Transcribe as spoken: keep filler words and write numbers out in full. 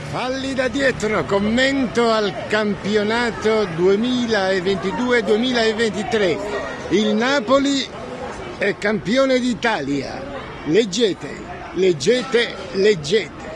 Falli da dietro, commento al campionato duemilaventidue duemilaventitré. Il Napoli è campione d'Italia. Leggete, leggete, leggete.